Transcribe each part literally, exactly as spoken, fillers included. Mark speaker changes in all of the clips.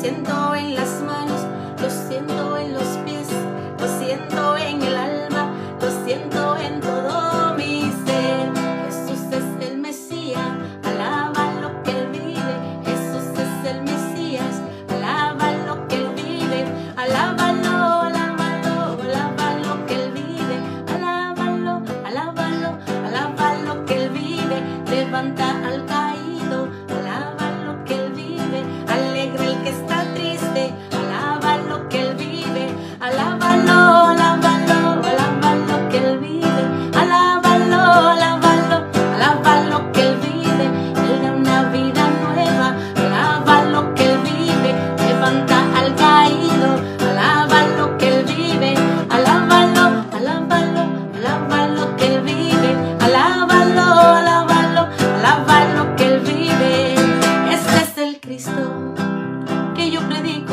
Speaker 1: siento en las manos, lo siento en los pies, lo siento en el alma, lo siento en todo mi ser. Jesús es el Mesías, alaba lo que Él vive. Jesús es el Mesías, alaba lo que Él vive. Alábalo, alábalo, alaba lo que Él vive. Alábalo, alábalo, alaba lo que Él vive. Levanta al caído, alaba lo que Él vive. Alegre el que está triste, alaba lo que Él vive. Alábalo, alábalo, alaba lo que Él vive. Alábalo, alábalo, alaba lo que Él vive. Él da una vida nueva, alaba lo que Él vive. Levanta al caído, alaba lo que Él vive. Alábalo, alábalo, alaba lo que Él vive. Alábalo, alábalo, alaba lo que Él vive. Este es el Cristo que yo predico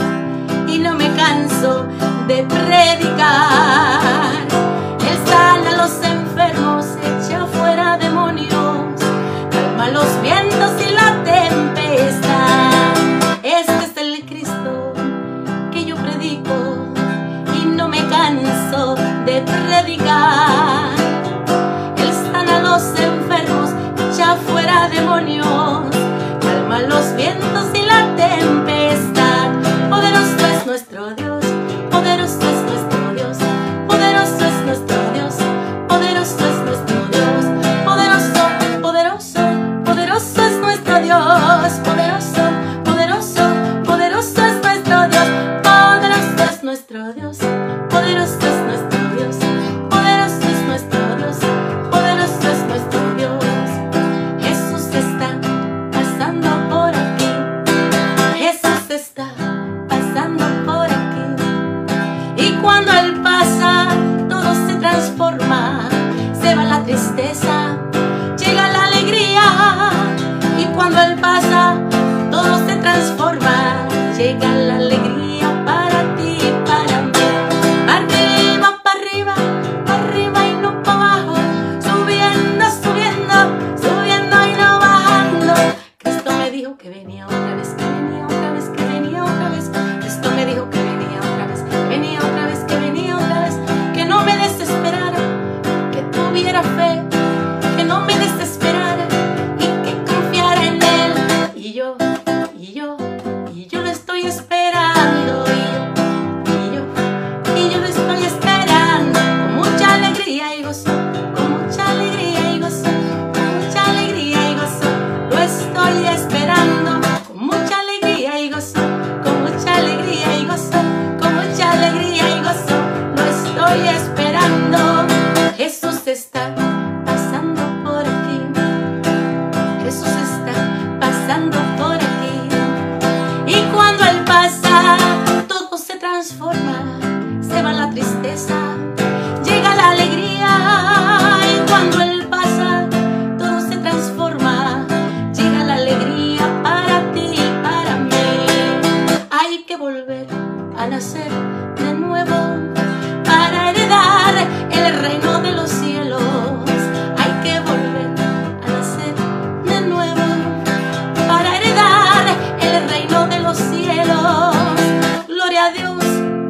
Speaker 1: y no me canso de predicar. Él sana a los enfermos, echa fuera demonios, calma los vientos y la tempestad. Este es el Cristo que yo predico y no me canso de predicar. Él sana a los enfermos, echa fuera demonios, calma los vientos y la tempestad. Poderoso es nuestro Dios, poderoso es nuestro Dios, poderoso es nuestro Dios, poderoso es nuestro Dios, poderoso, poderoso, poderoso es nuestro Dios, poderoso, poderoso, poderoso es nuestro Dios, poderoso es nuestro Dios, poderoso es nuestro Dios, poderoso es nuestro Dios, poderoso es nuestro Dios. Jesús está pasando por aquí, Jesús está pasando por aquí. Y cuando Él pasa, todo se transforma, se va la tristeza, llega la alegría. Y cuando Él pasa, todo se transforma, llega la alegría para ti y para mí. Arriba, para arriba, para arriba y no para abajo, subiendo, subiendo, subiendo y no bajando. Cristo me dijo que venía otra vez, que venía otra vez, que venía otra vez. Cristo me dijo que venía otra vez, venía otra vez, que venía otra vez. Que no me desesperara, que tuviera fe, que no me desesperara y que confiara en Él. Y yo, y yo, y yo lo estoy esperando. Y yo, y yo, y yo lo estoy esperando con mucha alegría y gozo, con mucha alegría y gozo, con mucha alegría y gozo. Lo estoy esperando con mucha alegría y gozo, con mucha alegría y gozo, con mucha alegría y gozo. Lo estoy esperando. Jesús está pasando por aquí, Jesús está pasando por aquí. Y cuando Él pasa, todo se transforma, se va la tristeza, llega la alegría. Y cuando Él pasa, todo se transforma, llega la alegría para ti y para mí. Hay que volver a nacer de nuevo para heredar el reino de los cielos. Hay que volver a nacer de nuevo para heredar el reino de los cielos. Gloria a Dios,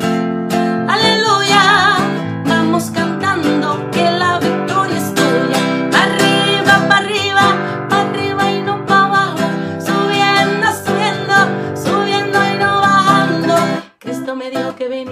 Speaker 1: aleluya. Vamos cantando que la victoria es tuya. Arriba, para arriba, para arriba y no para abajo, subiendo, subiendo, subiendo y no bajando. Cristo me dijo que venía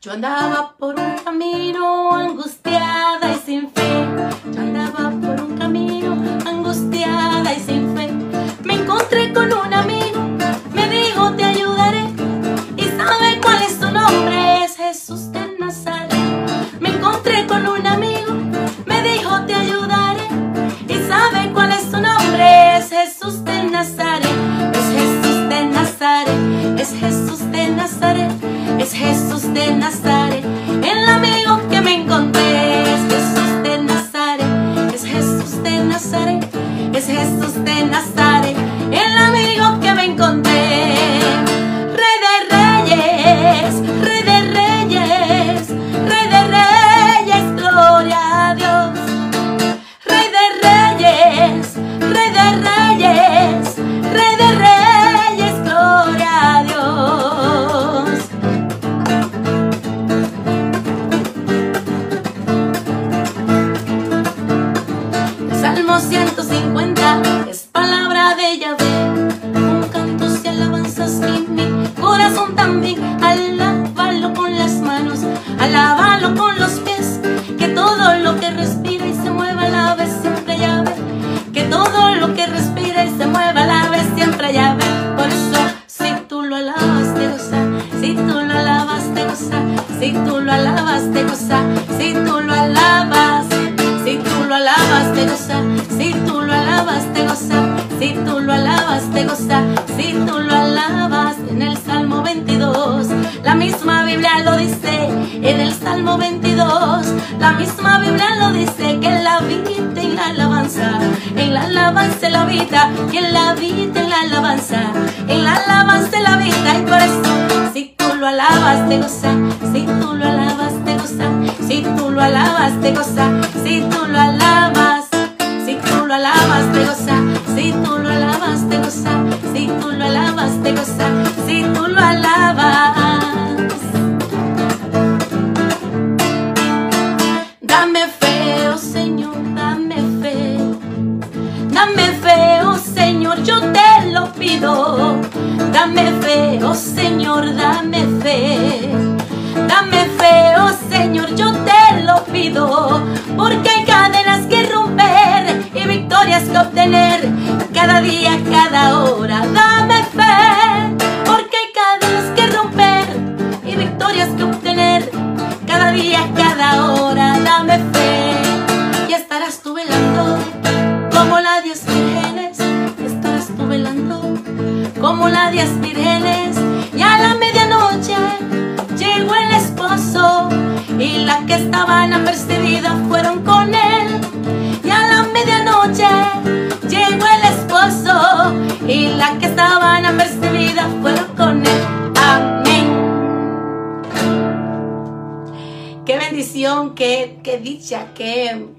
Speaker 1: Yo andaba por un camino angustiada y sin fe. Yo andaba por un camino angustiada y sin fe. Me encontré con un amigo, me dijo te ayudaré. ¿Y sabe cuál es su nombre? Es Jesús de Nazaret. Me encontré con un amigo, me dijo te ayudaré. ¿Y sabe cuál es su nombre? Es Jesús de Nazaret. Es Jesús de Nazaret. Es Jesús de Nazaret. Es Jesús de Nazaret. El amigo que me encontré es Jesús de Nazaret. Es Jesús de Nazaret. Es Jesús de Nazaret. El amigo que me encontré. Rey de reyes, Rey de reyes, Rey de reyes, gloria a Dios. Rey de reyes, Rey de reyes, Rey de reyes, gloria a Dios. El Salmo ciento cincuenta es palabra de Yahvé, con cantos y alabanzas y mi corazón también. Alábalo con las manos, alábalo con los pies, que todo lo que respira y se mueva a la vez siempre Yahvé. Que todo lo que respira y se mueva a la vez siempre Yahvé. Por eso, si tú lo alabas te goza, si tú lo alabas te goza, si tú lo alabas te goza, si tú lo alabas, si tú lo alabas te goza, si tú lo alabas te goza, si tú lo alabas te goza, si tú lo alabas. En el Salmo veintidós, la misma Biblia lo dice. En el Salmo veintidós, la misma Biblia lo dice, que en la vida en la alabanza, en la alabanza en la vida, y en la vida en la alabanza, en la alabanza en la vida. Y por eso, si tú lo alabas te goza, si tú lo alabas te goza, si tú lo alabas te goza, si tú lo alabas, si tú lo alabas te goza, si tú lo alabas te goza, si tú lo alabas te goza, si tú lo alabas. Dame fe, oh Señor, dame fe. Dame fe, oh Señor, yo te lo pido. Dame fe, oh Señor, dame fe. Dame fe, oh Señor, yo te lo pido. Porque hay cadenas que romper y victorias que obtener cada día, cada hora. Dame fe, porque hay cadenas que romper y victorias que obtener cada día, cada hora. Dame fe y estarás tú velando como las diez vírgenes. Estarás tú velando como las diez vírgenes. Y a la medianoche llegó el esposo y las que estaban apercibidas fueron con él. Y a la medianoche llegó el esposo y las que estaban apercibidas fueron con él. Amén. Qué bendición, qué, qué dicha, qué...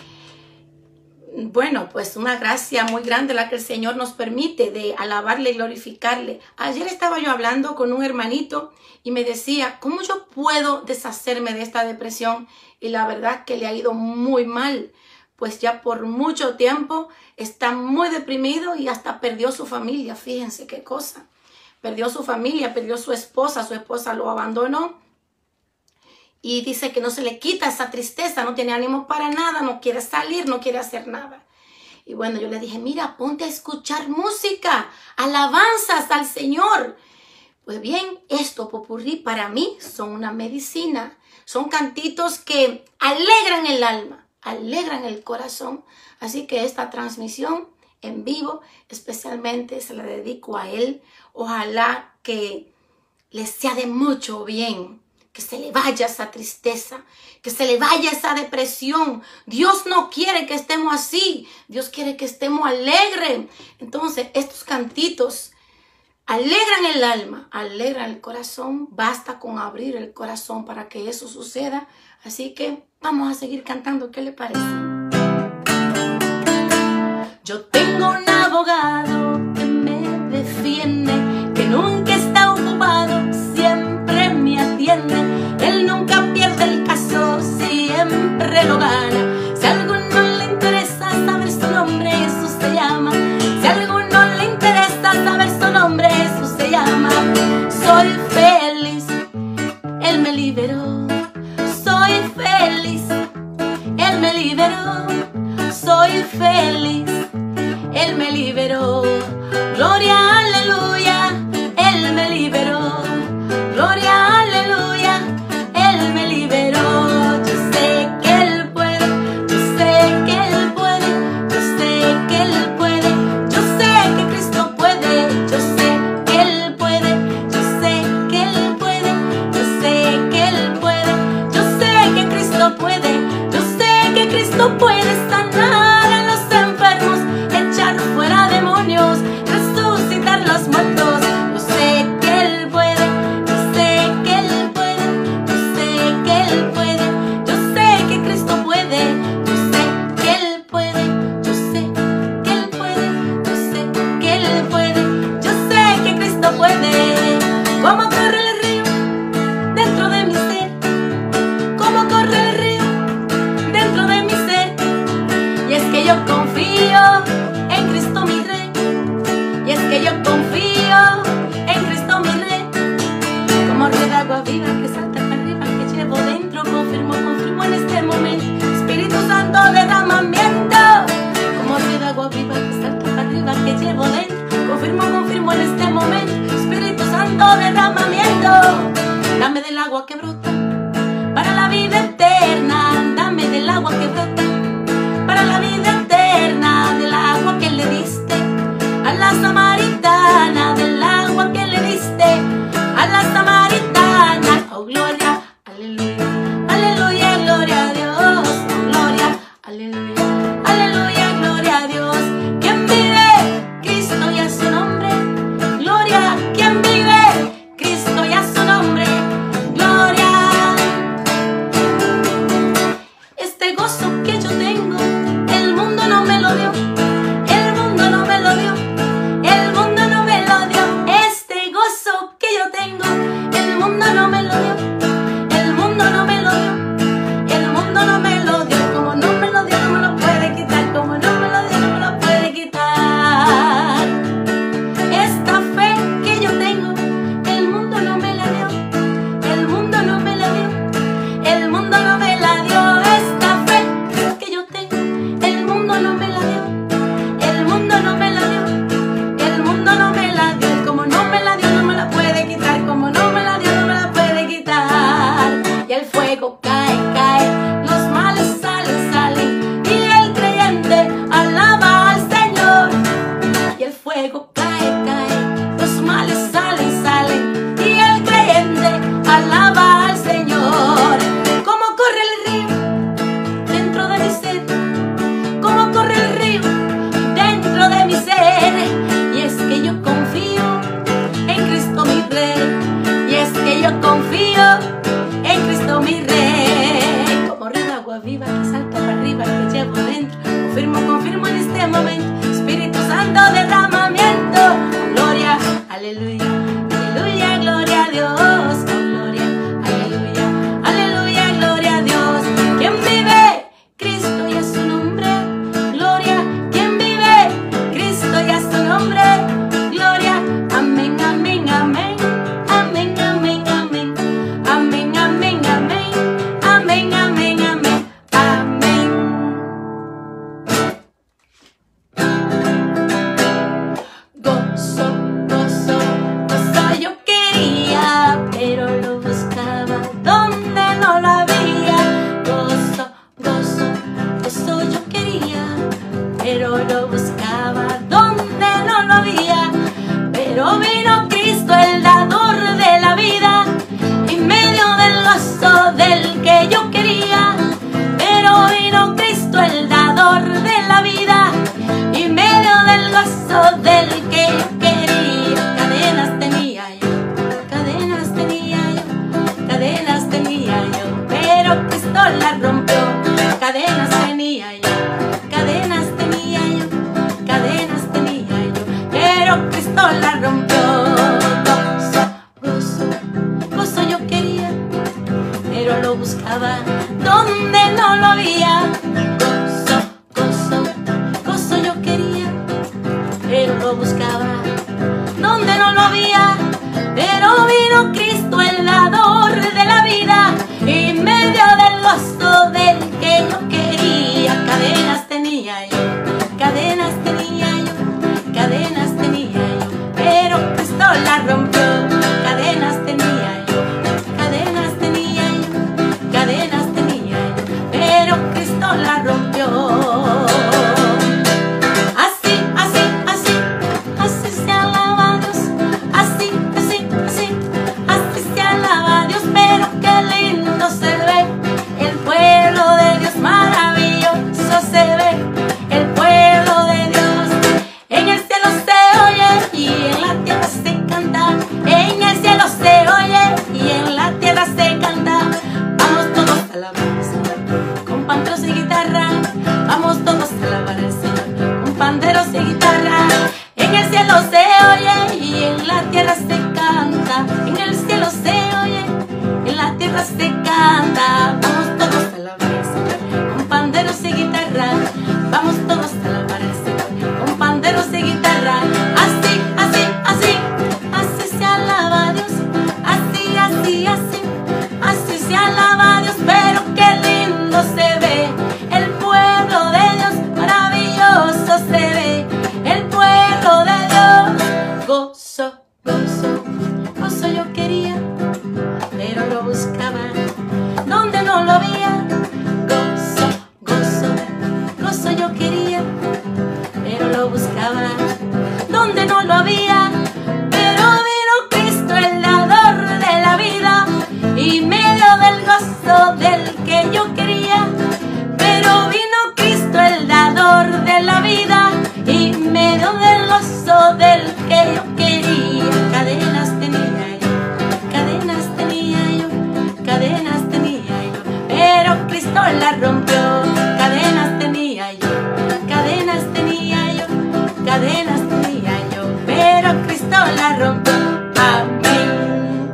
Speaker 1: Bueno, pues una gracia muy grande la que el Señor nos permite de alabarle y glorificarle. Ayer estaba yo hablando con un hermanito y me decía, ¿cómo yo puedo deshacerme de esta depresión? Y la verdad que le ha ido muy mal, pues ya por mucho tiempo está muy deprimido y hasta perdió su familia. Fíjense qué cosa. Perdió su familia, perdió su esposa, su esposa lo abandonó. Y dice que no se le quita esa tristeza, no tiene ánimo para nada, no quiere salir, no quiere hacer nada. Y bueno, yo le dije, mira, ponte a escuchar música, alabanzas al Señor. Pues bien, esto popurrí para mí son una medicina. Son cantitos que alegran el alma, alegran el corazón. Así que esta transmisión en vivo, especialmente se la dedico a él. Ojalá que le sea de mucho bien. Que se le vaya esa tristeza, que se le vaya esa depresión. Dios no quiere que estemos así. Dios quiere que estemos alegres. Entonces, estos cantitos alegran el alma, alegran el corazón. Basta con abrir el corazón para que eso suceda. Así que vamos a seguir cantando. ¿Qué le parece? Yo tengo un abogado que me defiende, que nunca está ocupado, siempre me atiende. Él nunca pierde el caso, siempre lo gana. Si a alguno le interesa saber su nombre, Jesús se llama. Si a alguno le interesa saber su nombre, Jesús se llama. Soy feliz, Él me liberó. Cómo corre el río dentro de mi ser, cómo corre el río dentro de mi ser. Y es que yo confío en Cristo mi Rey, y es que yo confío en Cristo mi Rey. Como río de agua viva que salta para arriba, que llevo dentro, confirmo, confirmo en este momento. Espíritu Santo, derramamiento. Como río de agua viva que salta para arriba, que llevo dentro, confirmo, confirmo en este momento. Espíritu Santo, derramamiento. Dame del agua que brota para la vida eterna. Dame del agua que brota para la vida eterna. Del agua que le diste a la samaritana, del agua que le diste a la samaritana. Oh, gloria, aleluya, aleluya, gloria a Dios. Oh, gloria, aleluya, aleluya, gloria a Dios. ¿Quién vive? Cristo y a su nombre. Gloria, ¿quién vive? Cristo y a su nombre. Gloria. Este gozo que yo tengo, el mundo no me lo dio. El mundo no me lo dio. El mundo no me lo dio. Este gozo que yo tengo, el mundo no me lo dio. El mundo no me lo dio. El mundo no me lo dio. Como no me lo dio, no me lo puede quitar. Como no me lo dio, no me lo puede quitar. Esta fe que yo tengo, el mundo no me la dio. El mundo no me la dio. El mundo no me la dio. Esta fe que yo tengo, el mundo no me la dio. El mundo no me la dio. El mundo no me la dio. Como no me la dio, no me la puede quitar. Como no me la dio, no me la puede quitar. Y el fuego cae, cae. Los males salen, salen. Y el creyente alaba al Señor. Y el fuego cae, cae. Los males salen, salen. Y el creyente alaba al Señor. ¿Cómo corre el río dentro de mi ser? ¿Cómo corre el río dentro de mi ser? Y es que yo confío en Cristo mi Rey. Y es que yo confío en Cristo mi Rey. Como río de agua viva que salta para arriba, que llevo dentro, confirmo, confirmo en este momento. Espíritu Santo, derramamiento. Gloria, aleluya, aleluya, gloria a Dios. Oh, gloria, aleluya, aleluya, gloria a Dios. ¿Quién vive? Cristo y a su nombre. Gloria, ¿quién vive? Cristo y a su nombre. Gloria, amén, amén, amén. Amén, amén, amén. Amén, amén, amén. Amén, amén, amén. Amén. Gozo, gozo, gozo yo quería, pero lo buscaba donde no lo había. Gozo, gozo, gozo yo quería, pero lo buscaba donde no lo había. Pero vino Cristo, el dador de la vida, en medio del gozo del que yo quería. Pero vino Cristo, el dador de la vida, en medio del gozo del que yo quería. Cadenas tenía yo, cadenas tenía yo, cadenas tenía yo, pero Cristo las rompió. Cadenas tenía yo, cadenas tenía yo, cadenas tenía yo, pero Cristo las rompió. Gozo, gozo, gozo yo quería, pero lo buscaba donde no lo había. Gozo, gozo, gozo yo quería, pero lo buscaba donde no lo había. Pero vino Cristo, el dador de la vida, en medio del gozo del que yo quería. Cadenas tenía yo, cadenas tenía yo, cadenas tenía yo, pero Cristo las rompió. Cadenas tenía yo, cadenas tenía yo, cadenas tenía yo, pero Cristo las rompió. Así, así, así, así se alaba a Dios. Así, así, así, así se alaba a Dios. Pero qué lindo se ve el pueblo de Dios, maravilloso se ve el pueblo de Dios. En el cielo se oye y en la tierra se canta. En el cielo se oye y en la tierra se canta. Vamos todos a alabar al Señor con panderos y guitarra. Vamos todos a alabar al Señor con panderos y guitarra. En el cielo se oye y en la tierra se canta. En había, pero vino Cristo, el dador de la vida, y me dio del gozo del que yo quería. Pero vino Cristo, el dador de la vida, y me dio del gozo del que yo quería. Cadenas tenía yo, cadenas tenía yo, cadenas tenía yo, pero Cristo las rompió. Cadenas tenía yo, cadenas tenía yo, cadenas tenía yo, pero Cristo las rompió. Amén.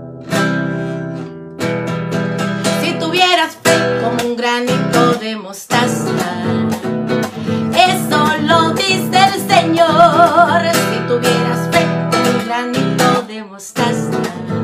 Speaker 1: Si tuvieras fe como un granito de mostaza, eso lo dice el Señor. Si tuvieras fe como un granito de mostaza,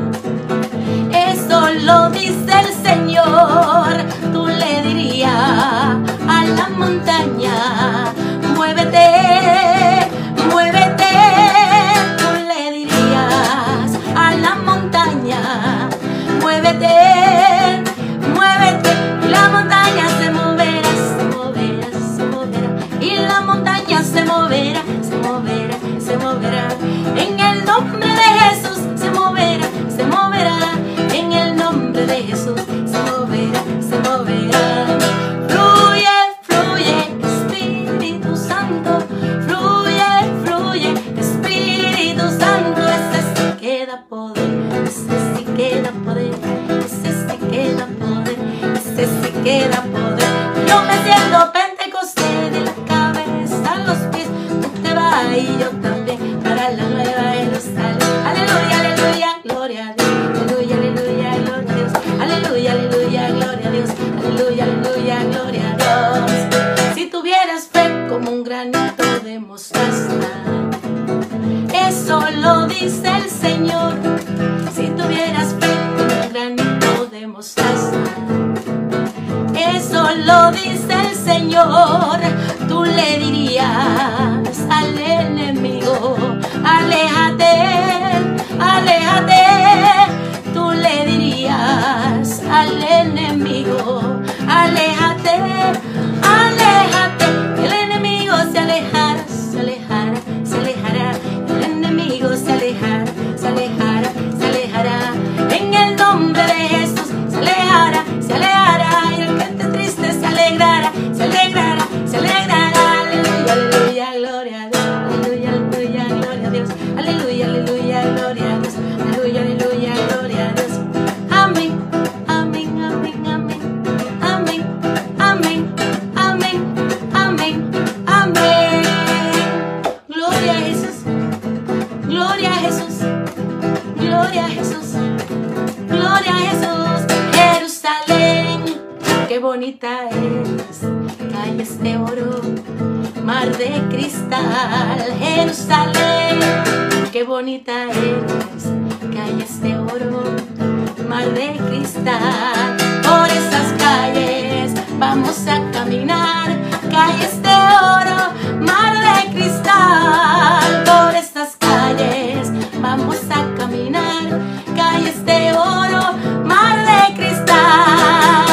Speaker 1: eso lo dice el Señor. Tú le dirías a la montaña, muévete, muévete. Tú le dirías a la montaña, muévete, muévete. Y la montaña se moverá, se moverá, se moverá. Y la montaña se moverá, se moverá, se moverá. En el nombre de Jesús se moverá, se moverá. En el nombre de Jesús se moverá, se moverá. Fluye, fluye, Espíritu Santo. Fluye, fluye, Espíritu Santo. Ese sí que da poder, ese sí que da poder, ese sí que da poder, ese sí que da poder. Yo me siento Pentecostés de la cabeza a los pies. Tú te vas y yo también para la nueva Jerusalén. Aleluya, aleluya, gloria a Dios. Aleluya, aleluya, gloria a Dios. Aleluya, aleluya, gloria a Dios. Aleluya, aleluya, gloria a Dios. Si tuvieras fe como un granito de mostaza, eso lo dice el Señor. Si tuvieras fe como un granito de mostaza, eso lo dice el Señor. Tú le dirías al enemigo, aléjate, aléjate. Tú le dirías al enemigo, aléjate, aléjate. El enemigo se alejará, se alejará, se alejará. El enemigo se alejará, se alejará, se alejará. En el nombre de Jesús se alejará, se alejará. Y el que esté triste se alegrará, se alegrará, se alegrará. Aleluya, aleluya, gloria a Dios. Aleluya, aleluya, gloria a Dios. Aleluya, aleluya, gloria a Dios. Aleluya, aleluya, gloria a Dios. Amén, amén, amén, amén. Amén, amén, amén, amén, amén. Gloria a Jesús, gloria a Jesús, gloria a Jesús, gloria a Jesús. Jerusalén, qué bonita es, calles de oro, mar de cristal. Jerusalén, qué bonita es, calles de oro, mar de cristal. Por esas calles vamos a caminar, calles de oro, mar de cristal. Por estas calles vamos a caminar, calles de oro, mar de cristal.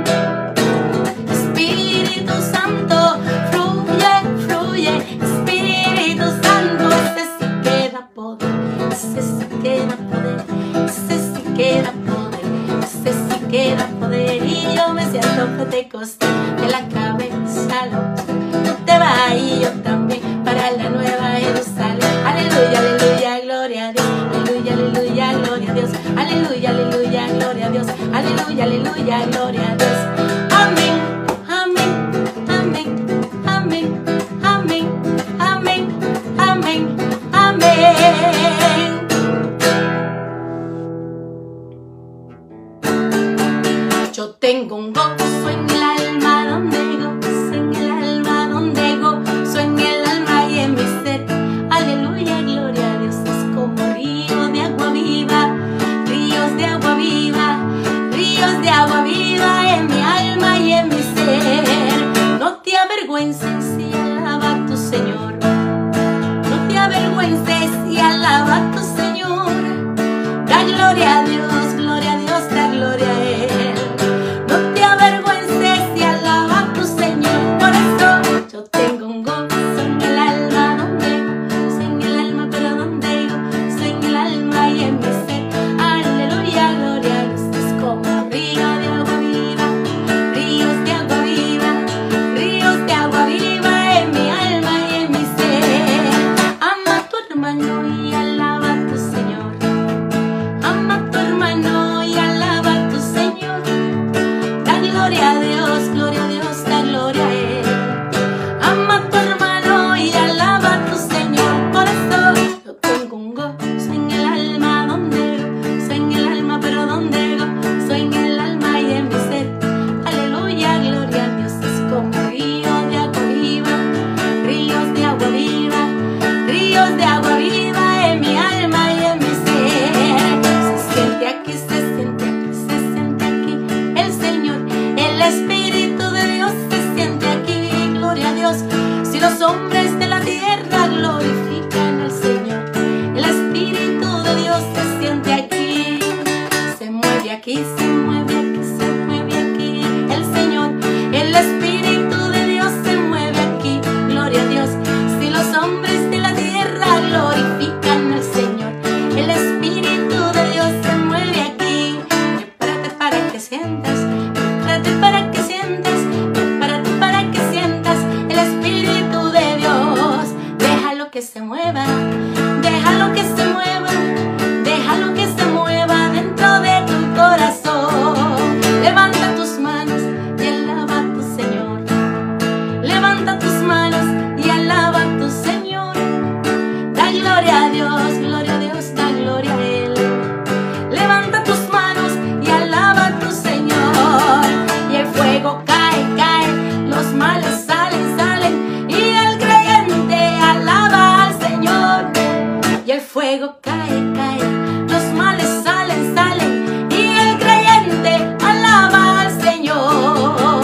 Speaker 1: Espíritu Santo, fluye, fluye, Espíritu Santo. Ese sí que da poder, ese sí que da poder, ese sí que da poder, ese sí que da poder. Y yo me siento Pentecostés de la cabeza a los pies. Tú te vas y yo también para la nueva Jerusalén. Aleluya, aleluya, gloria a Dios. Aleluya, aleluya, gloria a Dios. Aleluya, aleluya, gloria a Dios. Aleluya, aleluya, gloria a Dios. Amén, amén, amén, amén, amén, amén, amén, amén. Yo tengo un gozo en el alma donde gozo, en el alma donde gozo, en el alma y en mi ser. Aleluya, gloria a Dios. Es como río de agua viva, ríos de agua viva, ríos de agua viva en mi alma y en mi ser. No te avergüences y alaba a tu Señor. No te avergüences y alaba a tu Señor. Da gloria a Dios, gloria a Dios, da gloria a Él. No te avergüences y alaba a tu Señor. Por eso yo tengo un gozo en el alma donde gozo, en el alma, pero Dios, gloria a Dios, da gloria a Él. Levanta tus manos y alaba a tu Señor. Y el fuego cae, cae, los males salen, salen. Y el creyente alaba al Señor. Y el fuego cae, cae, los males salen, salen. Y el creyente alaba al Señor.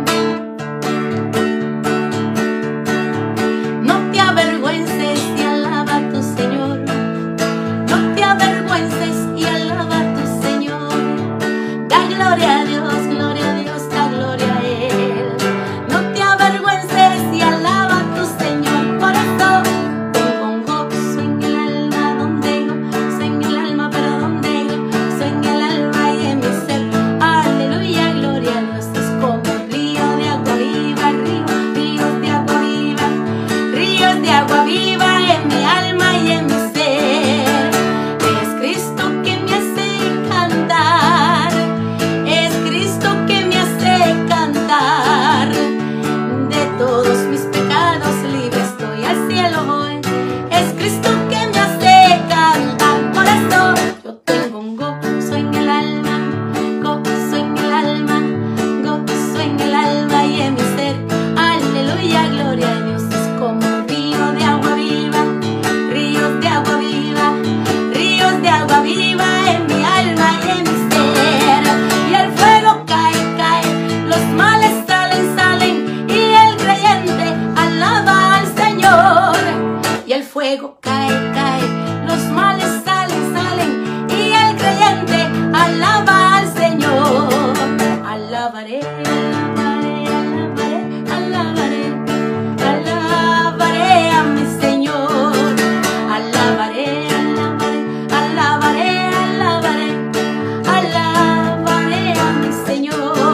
Speaker 1: No te avergüences y alaba a tu Señor. No te avergüences y alaba a tu Señor. Da gloria a Dios, gloria a Dios, da gloria a Él. No te avergüences y alaba a tu Señor. Por eso tengo un gozo en el alma, donde gozo en el alma, pero donde gozo en el alma y en mi ser. Aleluya, gloria a Dios. Es como un río de agua viva, río, ríos de agua viva, ríos de agua viva en mi alma y en mi ser. Es Cristo que me hace cantar, es Cristo que me hace cantar. De todos mis pecados libre estoy, al cielo voy. Es Cristo que me hace cantar. Por eso yo tengo un gozo en el alma, gozo en el alma, gozo en el alma y en mi ser. Aleluya, gloria a Dios. Es como un río de agua viva, ríos de agua viva, ríos de agua viva en mi alma y en mi ser. Y el fuego cae, cae, los males salen, salen. Y el creyente alaba al Señor. Y el fuego cae, cae, los males salen, salen. Y el creyente alaba al Señor. Alabaré, alabaré, alabaré, alabaré. Alabaré a mi Señor. Alabaré, alabaré, alabaré, alabaré. Alabaré a mi Señor.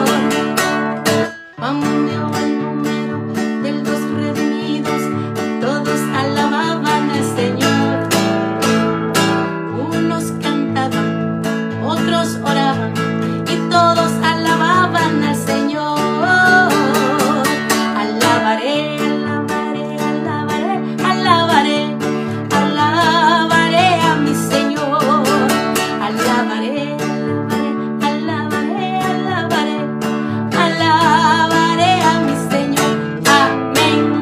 Speaker 1: Cuando el número de los redimidos, todos alababan al Señor. Unos cantaban, otros oraban, y todos alababan al Señor. Alabaré, alabaré, alabaré, alabaré, alabaré a mi Señor. Alabaré, alabaré, alabaré, alabaré, alabaré a mi Señor. Amén.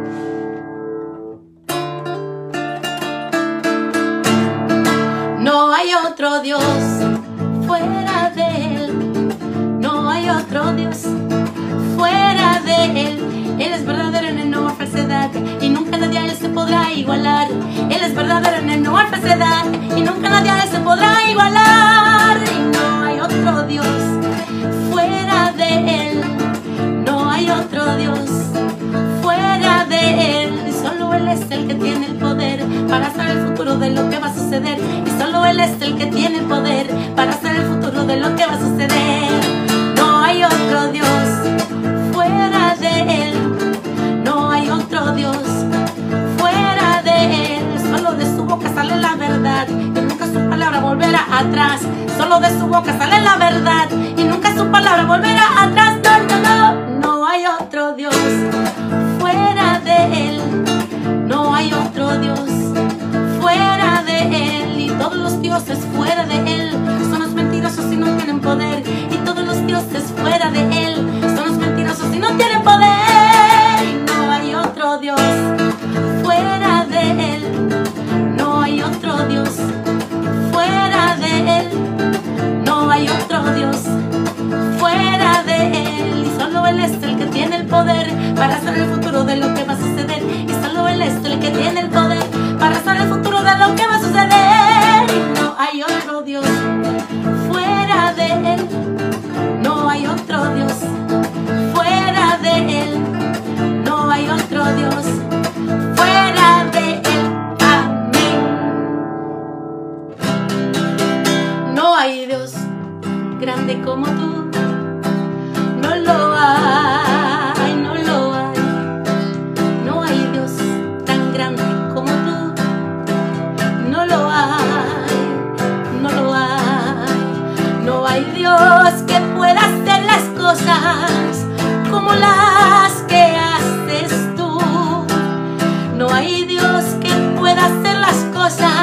Speaker 1: No hay otro Dios fuera de Él. No hay otro Dios fuera de Él. Él es verdadero en él no hay falsedad, y nunca nadie a Él se podrá igualar. Él es verdadero en él no hay falsedad, y nunca nadie a Él se podrá igualar. Y no hay otro Dios fuera de Él. No hay otro Dios fuera de Él. Y solo Él es el que tiene el poder para saber el futuro de lo que va a suceder. Y solo Él es el que tiene el poder para saber el futuro de lo que va a suceder. No hay otro Dios fuera de Él. No hay otro Dios fuera de Él. Solo de su boca sale la verdad, y nunca su palabra volverá atrás. Solo de su boca sale la verdad, y nunca su palabra volverá atrás. No, no, no. No hay otro Dios fuera de Él. No hay otro Dios fuera de Él. Y todos los dioses fuera de Él son los mentirosos y no tienen poder. Y todos los dioses fuera de Él son los mentirosos y no tienen poder. Y no hay otro Dios fuera de Él. No hay otro Dios fuera de Él. No hay otro Dios fuera de Él. Y solo Él es el que tiene el poder para saber el futuro de lo que va a suceder. Y solo Él es el que tiene el poder para saber el futuro de lo que va a suceder. Y no hay otro Dios fuera de Él. No hay otro Dios fuera de Él. No hay otro Dios fuera de Él. Amén. No hay Dios grande como tú. No lo hay, no lo hay. No hay Dios tan grande como tú. No lo hay, no lo hay. No hay Dios que pueda hacer las cosas como las que haces tú. No hay Dios que pueda hacer las cosas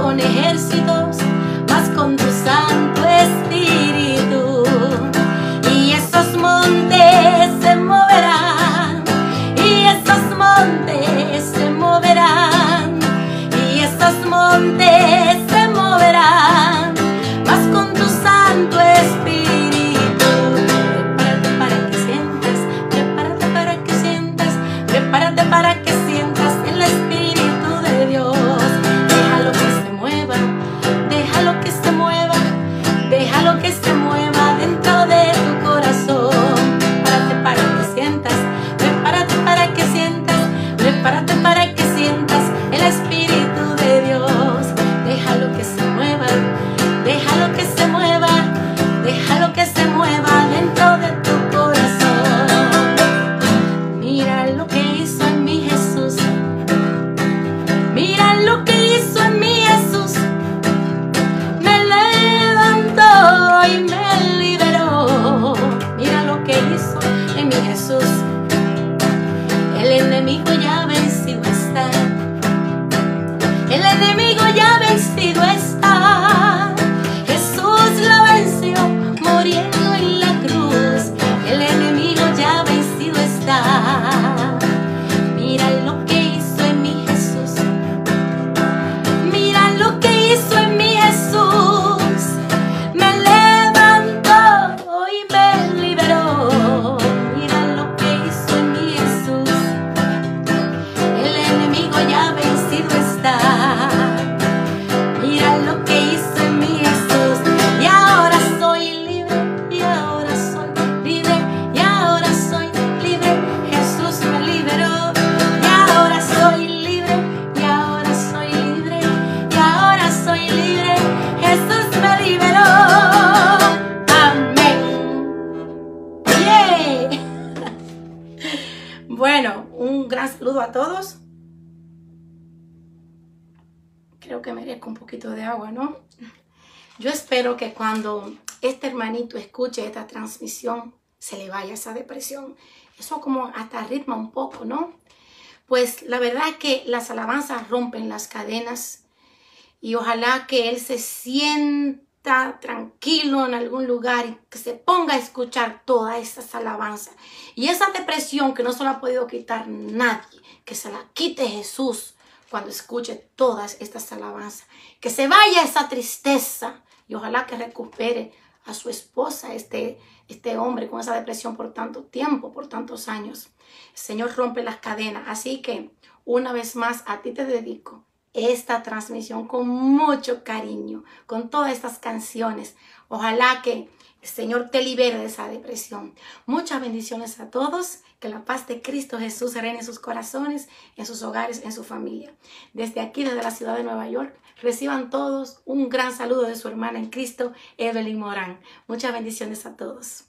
Speaker 1: con ejércitos, vas con tu Santo Espíritu. Y esos montes se moverán, y esos montes se moverán, y esos montes se moverán, vas con tu Santo Espíritu. Prepárate para que sientas, prepárate para que sientas, prepárate para que sientas el Espíritu de Dios. Déjalo que se mueva, déjalo que se mueva, déjalo que se mueva dentro de tu corazón. Prepárate para que sientas, prepárate para que sientas, prepárate para que sientas el Espíritu de Dios. Déjalo que se mueva, déjalo que se mueva, déjalo que se mueva dentro de tu corazón. Mira lo que hizo en mí Jesús, mira lo que hizo en mí Jesús. Me levantó y me liberó. Mira lo que hizo en mí Jesús. El enemigo ya vencido está, el enemigo ya vencido está. Jesús lo venció muriendo en la cruz. El enemigo ya vencido está. Mira lo que hizo en mí Jesús, mira lo que hizo en mí Jesús. Me levantó y me liberó. Mira lo que hizo en mí Jesús. El enemigo ya vencido está. Mira lo que hizo en mí Jesús. Y ahora soy libre, y ahora soy libre, y ahora soy libre. Jesús me liberó. Y ahora soy libre, y ahora soy libre, y ahora soy libre. Jesús me liberó. Amén. Yeah. Bueno, un gran saludo a todos. Creo que merezco un poquito de agua, ¿no? Yo espero que cuando este hermanito escuche esta transmisión se le vaya esa depresión. Eso como hasta ritma un poco, ¿no? Pues la verdad es que las alabanzas rompen las cadenas y ojalá que él se sienta tranquilo en algún lugar y que se ponga a escuchar todas esas alabanzas. Y esa depresión que no se la ha podido quitar nadie, que se la quite Jesús cuando escuche todas estas alabanzas. Que se vaya esa tristeza y ojalá que recupere a su esposa, este, este hombre con esa depresión por tanto tiempo, por tantos años. El Señor rompe las cadenas. Así que una vez más a ti te dedico esta transmisión con mucho cariño, con todas estas canciones. Ojalá que el Señor te libere de esa depresión. Muchas bendiciones a todos. Que la paz de Cristo Jesús reine en sus corazones, en sus hogares, en su familia. Desde aquí, desde la ciudad de Nueva York, reciban todos un gran saludo de su hermana en Cristo, Evelyn Morán. Muchas bendiciones a todos.